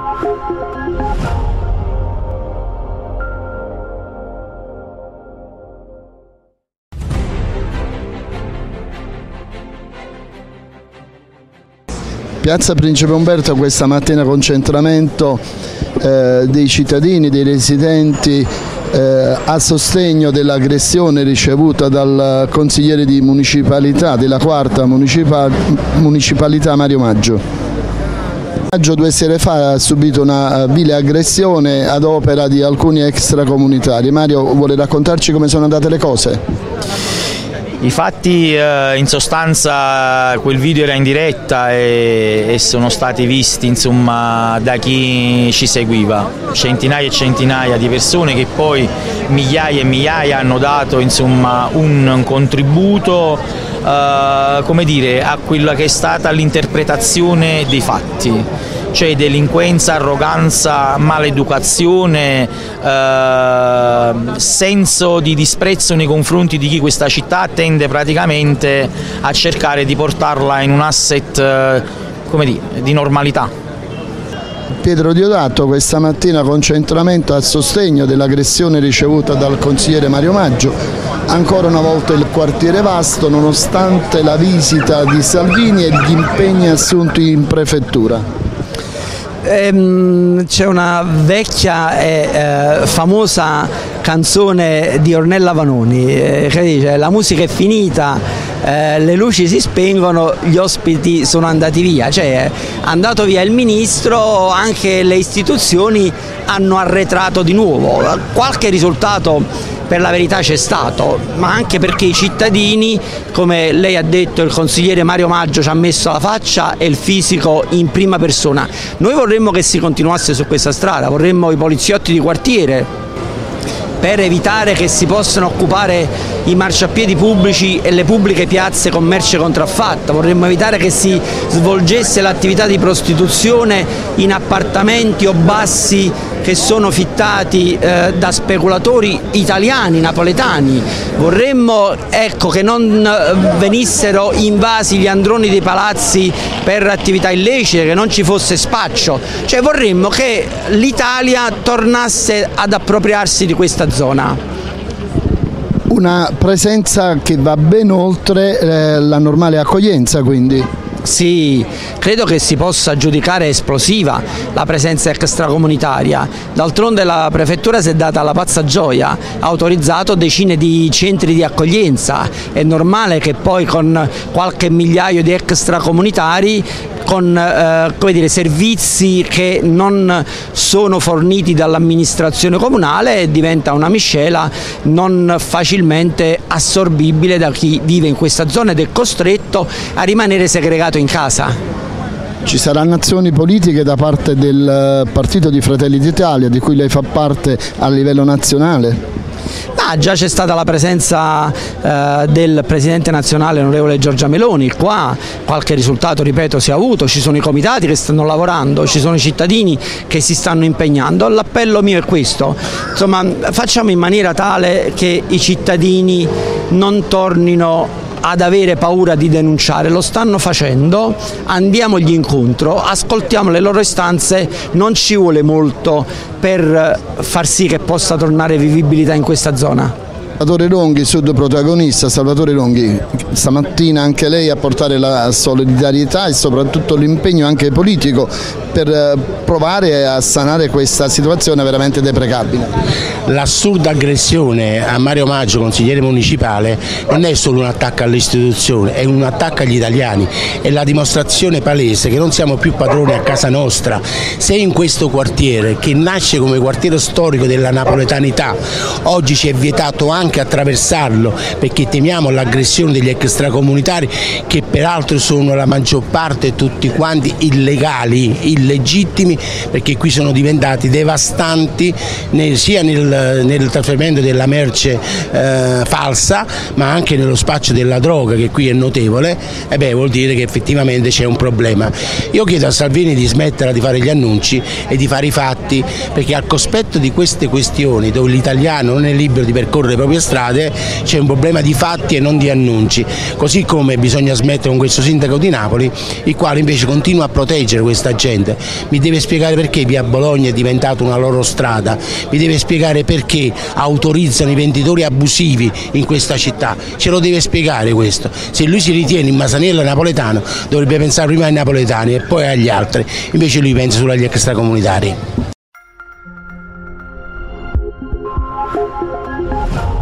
Piazza Principe Umberto questa mattina concentramento dei cittadini, dei residenti a sostegno dell'aggressione ricevuta dal consigliere di municipalità della quarta municipalità Mario Maggio. Maggio 2 sere fa ha subito una vile aggressione ad opera di alcuni extracomunitari. Mario vuole raccontarci come sono andate le cose? I fatti, in sostanza quel video era in diretta e sono stati visti, insomma, da chi ci seguiva, centinaia e centinaia di persone che poi migliaia e migliaia hanno dato, insomma, un contributo come dire, a quella che è stata l'interpretazione dei fatti, cioè delinquenza, arroganza, maleducazione, senso di disprezzo nei confronti di chi questa città tende praticamente a cercare di portarla in un asset come dire, di normalità. Pietro Diodato, questa mattina concentramento a sostegno dell'aggressione ricevuta dal consigliere Mario Maggio, ancora una volta il quartiere vasto nonostante la visita di Salvini e gli impegni assunti in prefettura. C'è una vecchia e famosa canzone di Ornella Vanoni che dice: la musica è finita, le luci si spengono, gli ospiti sono andati via, cioè è andato via il ministro, anche le istituzioni hanno arretrato di nuovo. Qualche risultato per la verità c'è stato, ma anche perché i cittadini, come lei ha detto, il consigliere Mario Maggio ci ha messo la faccia e il fisico in prima persona. Noi vorremmo che si continuasse su questa strada, vorremmo i poliziotti di quartiere per evitare che si possano occupare i marciapiedi pubblici e le pubbliche piazze con merce contraffatta, vorremmo evitare che si svolgesse l'attività di prostituzione in appartamenti o bassi che sono fittati da speculatori italiani, napoletani, vorremmo, ecco, che non venissero invasi gli androni dei palazzi per attività illecite, che non ci fosse spaccio, cioè vorremmo che l'Italia tornasse ad appropriarsi di questa zona. Una presenza che va ben oltre la normale accoglienza, quindi. Sì, credo che si possa giudicare esplosiva la presenza extracomunitaria. D'altronde la prefettura si è data la pazza gioia, ha autorizzato decine di centri di accoglienza. È normale che poi con qualche migliaio di extracomunitari, con come dire, servizi che non sono forniti dall'amministrazione comunale, diventa una miscela non facilmente assorbibile da chi vive in questa zona ed è costretto a rimanere segregato in casa. Ci saranno azioni politiche da parte del partito di Fratelli d'Italia, di cui lei fa parte, a livello nazionale? Già c'è stata la presenza del Presidente nazionale onorevole Giorgia Meloni, qua qualche risultato, ripeto, si è avuto, ci sono i comitati che stanno lavorando, ci sono i cittadini che si stanno impegnando. L'appello mio è questo, insomma, facciamo in maniera tale che i cittadini non tornino ad avere paura di denunciare, lo stanno facendo, andiamogli incontro, ascoltiamo le loro istanze, non ci vuole molto per far sì che possa tornare vivibilità in questa zona. Salvatore Longhi, sud protagonista. Salvatore Longhi, stamattina anche lei a portare la solidarietà e soprattutto l'impegno anche politico per provare a sanare questa situazione veramente deprecabile. L'assurda aggressione a Mario Maggio, consigliere municipale, non è solo un attacco all'istituzione, è un attacco agli italiani, è la dimostrazione palese che non siamo più padroni a casa nostra. Se in questo quartiere, che nasce come quartiere storico della napoletanità, oggi ci è vietato anche attraversarlo perché temiamo l'aggressione degli extracomunitari, che peraltro sono la maggior parte tutti quanti illegali, illegittimi, perché qui sono diventati devastanti sia nel trasferimento della merce falsa, ma anche nello spaccio della droga, che qui è notevole. Vuol dire che effettivamente c'è un problema. Io chiedo a Salvini di smettere di fare gli annunci e di fare i fatti, perché al cospetto di queste questioni, dove l'italiano non è libero di percorrere le proprie strade c'è un problema di fatti e non di annunci, così come bisogna smettere con questo sindaco di Napoli, il quale invece continua a proteggere questa gente. Mi deve spiegare perché via Bologna è diventata una loro strada, mi deve spiegare perché autorizzano i venditori abusivi in questa città, ce lo deve spiegare questo. Se lui si ritiene in Masaniello napoletano dovrebbe pensare prima ai napoletani e poi agli altri, invece lui pensa solo agli extracomunitari.